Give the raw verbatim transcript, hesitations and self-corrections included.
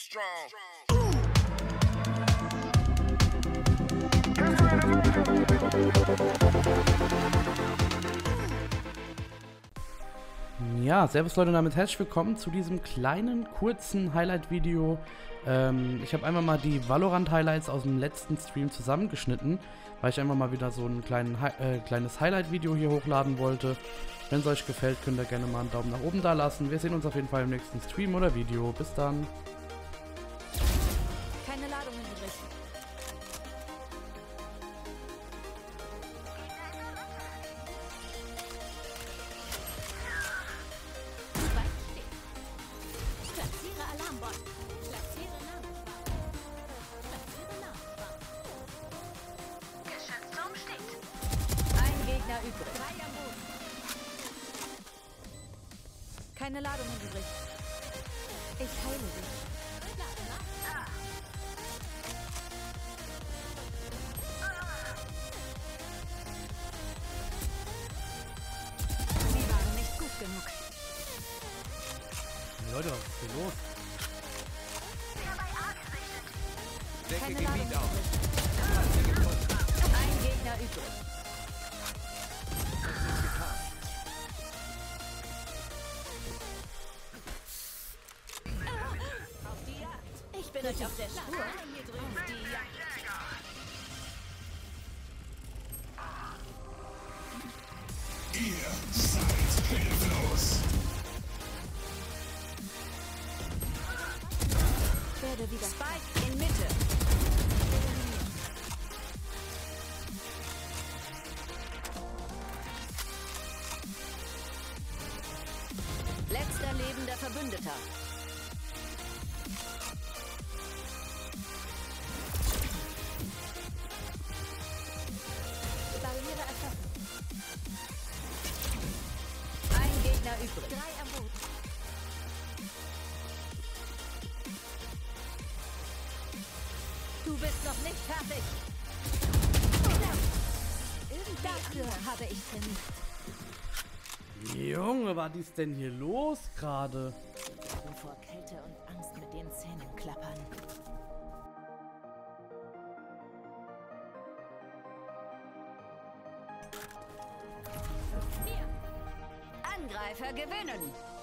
strong. Ja, servus Leute und damit herzlich willkommen zu diesem kleinen, kurzen Highlight-Video. Ähm, ich habe einmal mal die Valorant-Highlights aus dem letzten Stream zusammengeschnitten, weil ich einfach mal wieder so ein kleinen, äh, kleines Highlight-Video hier hochladen wollte. Wenn es euch gefällt, könnt ihr gerne mal einen Daumen nach oben da lassen. Wir sehen uns auf jeden Fall im nächsten Stream oder Video. Bis dann. Keine Ladungen übrig. Platziere Alarmbot. Platziere Namenfahrt. Platziere Namenfahrt. Geschützt umsteht. Ein Gegner übrig. Drei am Boden. Keine Ladungen übrig. Ich heile dich. Sie waren nicht gut genug. Leute, was ist hier los? Keine Ladung übrig. Ein Gegner übrig. Auf die Jagd. Ich bin euch auf der Spur. Auf die Jagd. Ihr seid hilflos. Werde wieder. Spike in Mitte. Letzter lebender Verbündeter. Barriere erschaffen. Ein Gegner übrig. Drei am Boden. Du bist noch nicht fertig. Dafür habe ich trainiert. Junge, was ist denn hier los gerade? Vor Kälte und Angst mit den Zähnen klappern. Angreifer gewinnen.